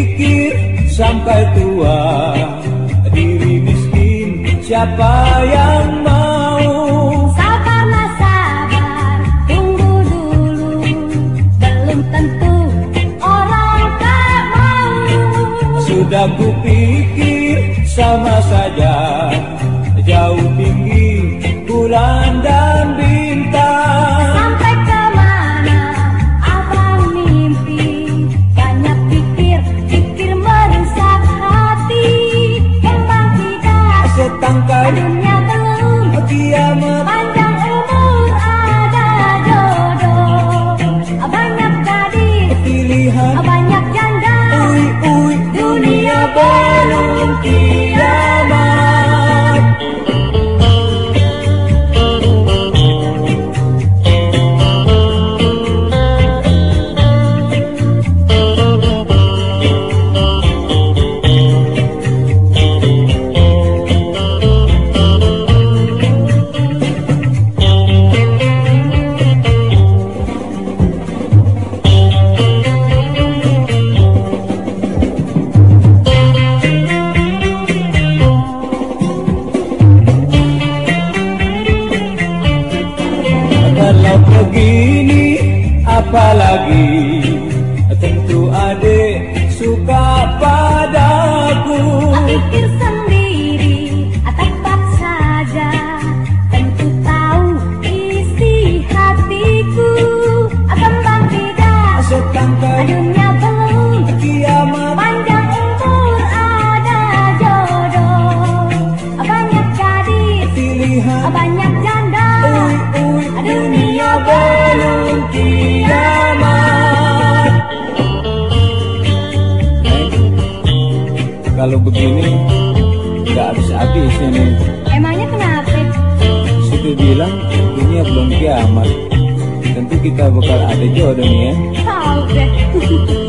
pikir sampai tua, diri miskin siapa yang mau? Sabarlah sabar, tunggu dulu, belum tentu orang tak mau. Sudah kupikir sama saja, jauh tinggi bulan dan bintang. Sampai kemana abang mimpi? Banyak pikir merusak hati. Emang tidak Setangkai dunia belum kiamat, panjang umur ada jodoh. Banyak gadis, pilihan, banyak janda. dunia belum kiamat. Kalau begini apalagi, tentu adik suka padaku. Pikir sendiri, tepat saja. Tentu tahu isi hatiku. Kembang tidak Setangkai dunia belum kiamat, panjang umur ada jodoh. Banyak gadis, pilihan, banyak janda. dunia belum kiamat. Kalau begini nggak habis-habis ini. Emangnya kenapa? Situ bilang dunia belum kiamat. Tentu kita bakal ada jodoh nih ya. Tahu deh.